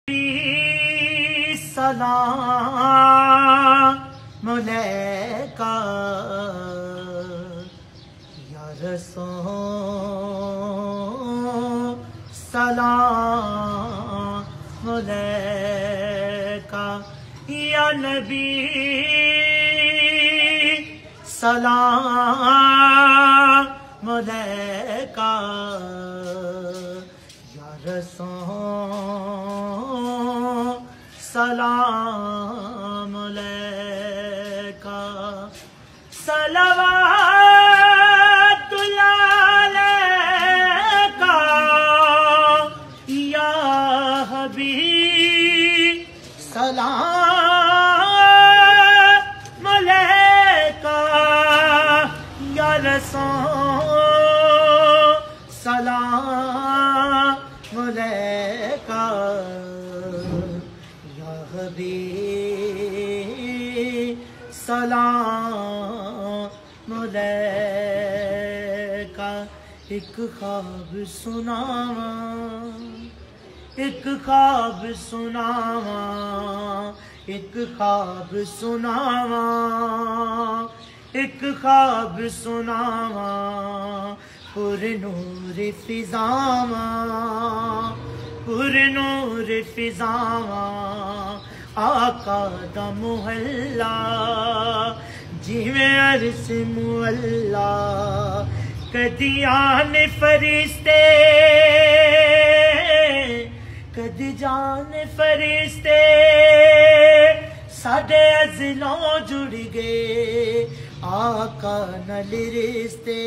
سلام علیکہ یا رسول سلام علیکہ یا نبی سلام علیکہ یا رسول سلام علیکہ صلوات اللہ علیکہ یا حبیب سلام علیکہ یا رسول سلام علیکہ سلام علیکہ ایک خواب سناواں ایک خواب سناواں ایک خواب سناواں ایک خواب سناواں پر نور فضاواں پر نور فضاواں آقا دا محلہ جیویں عرش معلا کدی آنے فرشتے کدی جان فرشتے ساڈے ازلوں جڑ گئے آقا نال رشتے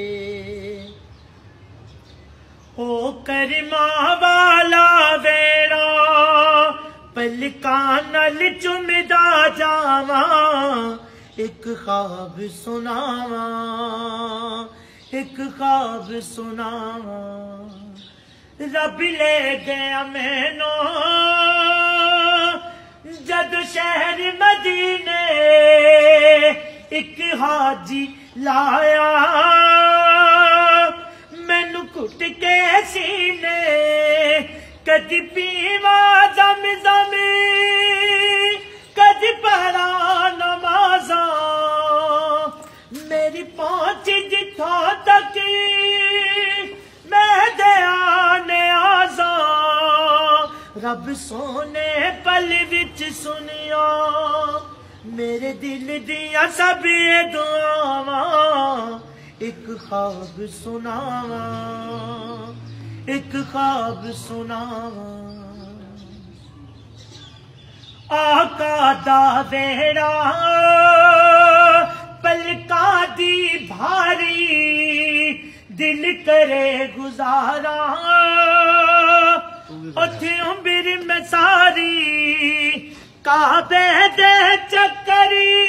او کرماں والا ویڑا پلکاں نال چمدا جاواں ایک خواب سناواں ایک خواب سناواں رب لے گیا مینوں جد شہر مدینے ایک حاجی لایا مینوں کٹ کے سینے کدی پیواں زمزم کدی پڑھا نمازاں میری پہنچ جتھوں تک میں دیا نیازاں رب سونے پل وچ سنیا میرے دل دیاں سب دعاواں ایک خواب سناواں ایک خواب سناواں آقا دا ویڑا پلکاں دی بھاری دل کرے گزارا اتھے عمر میں ساری کعبے دے چکری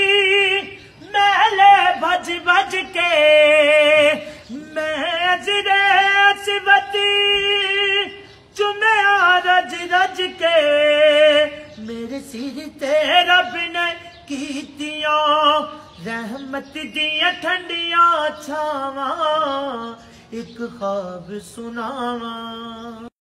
میلے بھج بھج کے میں اجرے اسوتی چومیا رج رج کے میرے سر تے رب نے کیتیاں رحمت دیاں ٹھنڈیاں چھاواں ایک خواب سناواں